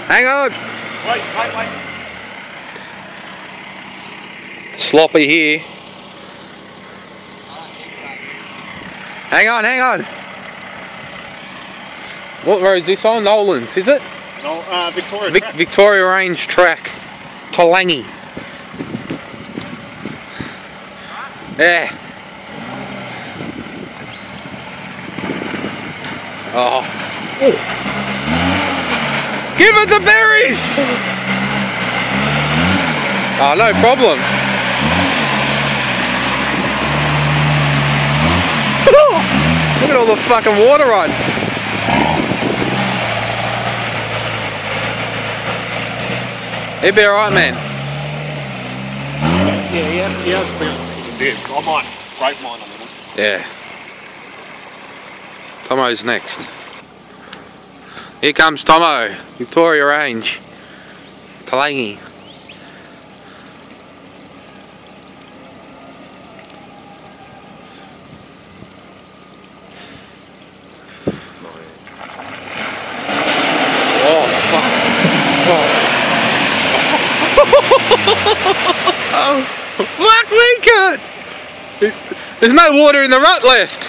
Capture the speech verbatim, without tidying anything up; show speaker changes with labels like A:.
A: Hang on.
B: Wait, wait, wait.
A: Sloppy here. Hang on, hang on. What road is this on? Nolan's, is it?
B: No, uh, Victoria
A: Vic
B: track.
A: Victoria Range track. Talangi. Yeah. Oh. Ooh. Give it the berries! Oh, no problem. Look at all the fucking water on. He'd be alright, man.
B: Yeah, he has, he has bounced to the bit, so I might scrape mine a little.
A: Yeah. Tomo's next. Here comes Tomo, Victoria Range, Talangi. Oh, fuck. Oh. Oh, fuck me, cut! There's no water in the rut left.